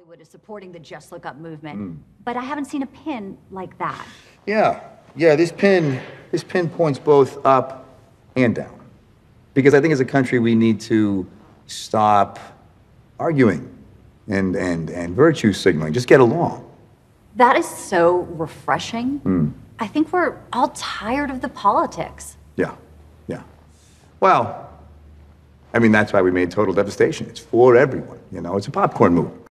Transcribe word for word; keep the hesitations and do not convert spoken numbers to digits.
Hollywood is supporting the Just Look Up movement, mm. but I haven't seen a pin like that. Yeah, yeah, this pin, this pin points both up and down. Because I think as a country, we need to stop arguing and, and, and virtue signaling. Just get along. That is so refreshing. Mm. I think we're all tired of the politics. Yeah, yeah. Well, I mean, that's why we made Total Devastation. It's for everyone, you know? It's a popcorn movie.